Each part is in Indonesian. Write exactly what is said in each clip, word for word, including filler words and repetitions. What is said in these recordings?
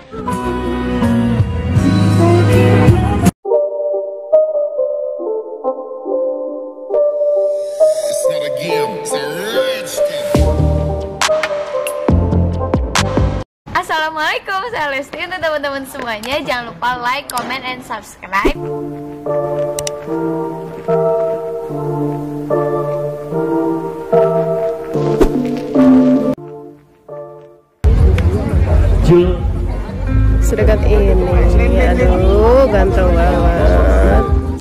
Assalamualaikum, saya Lesti. Untuk teman-teman semuanya, jangan lupa like, comment, and subscribe. Sedekat ini, aduh, ganteng banget.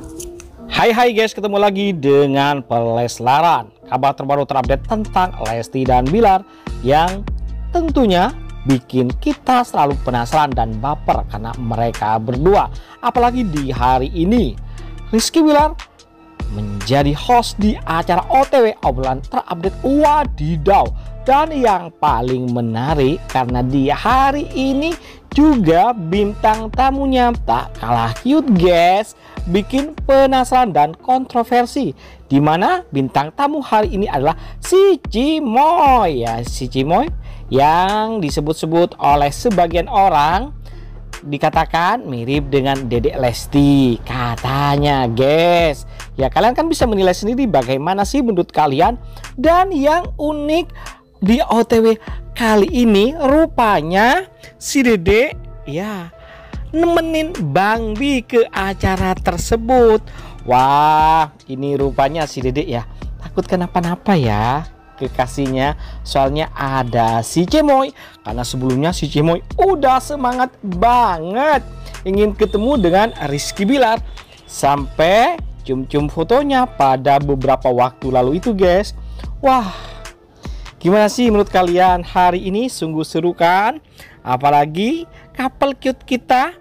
Hai hai guys, ketemu lagi dengan Peleslaran. Kabar terbaru terupdate tentang Lesti dan Bilar yang tentunya bikin kita selalu penasaran dan baper karena mereka berdua. Apalagi di hari ini Rizky Bilar menjadi host di acara O T W obrolan terupdate. Wadidaw. Dan yang paling menarik karena di hari ini juga bintang tamunya tak kalah cute guys, bikin penasaran dan kontroversi. Dimana bintang tamu hari ini adalah si Cimoy ya, si Cimoy yang disebut-sebut oleh sebagian orang dikatakan mirip dengan Dedek Lesti katanya guys. Ya kalian kan bisa menilai sendiri bagaimana sih menurut kalian. Dan yang unik di O T W kali ini rupanya si Dedek ya nemenin Bang Bi ke acara tersebut. Wah, ini rupanya si Dedek ya takut kenapa-napa ya kekasihnya, soalnya ada si Cimoy. Karena sebelumnya si Cimoy udah semangat banget ingin ketemu dengan Rizky Bilar, sampai cium-cium fotonya pada beberapa waktu lalu itu guys. Wah, gimana sih menurut kalian? Hari ini sungguh seru kan? Apalagi couple cute kita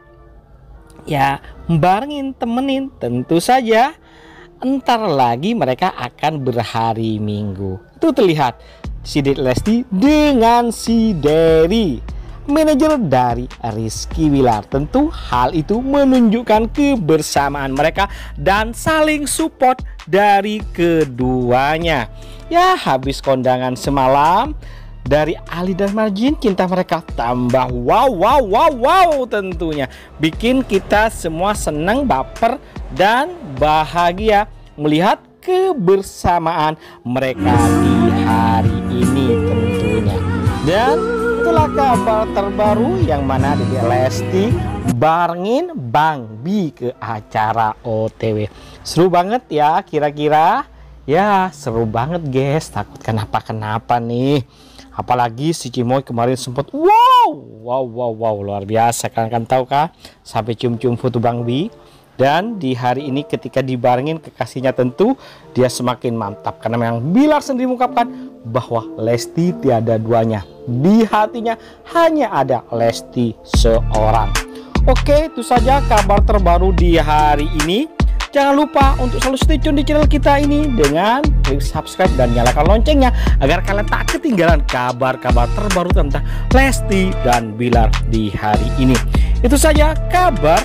ya barengin, temenin. Tentu saja entar lagi mereka akan berhari Minggu. Itu terlihat si Dedek Lesti dengan si Derry, manajer dari Rizky Bilar. Tentu hal itu menunjukkan kebersamaan mereka dan saling support dari keduanya. Ya, habis kondangan semalam dari Ali dan Marjin, cinta mereka tambah wow wow wow wow tentunya. Bikin kita semua senang, baper, dan bahagia melihat kebersamaan mereka di hari ini tentunya. Dan itulah kabar terbaru yang mana Dedek Lesti barengin Bang Bi ke acara O T W. Seru banget ya, kira-kira ya seru banget guys. Takut kenapa-kenapa nih. Apalagi si Cimoy kemarin sempat wow wow wow wow luar biasa. Kalian kan tahu kah, sampai cium-cium foto Bang Bi. Dan di hari ini ketika dibarengin kekasihnya, tentu dia semakin mantap karena memang Bilar sendiri mengungkapkan bahwa Lesti tiada duanya. Di hatinya hanya ada Lesti seorang. Oke, itu saja kabar terbaru di hari ini. Jangan lupa untuk selalu stay tune di channel kita ini dengan klik subscribe dan nyalakan loncengnya agar kalian tak ketinggalan kabar-kabar terbaru tentang Lesti dan Bilar di hari ini. Itu saja kabar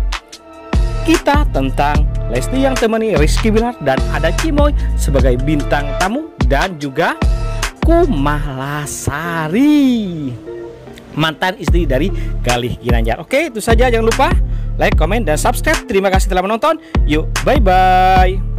kita tentang Lesti yang temani Rizky Bilar dan ada Cimoy sebagai bintang tamu dan juga Kumalasari, mantan istri dari Galih Ginanjar. Oke, itu saja, jangan lupa like, komen, dan subscribe. Terima kasih telah menonton. Yuk, bye bye.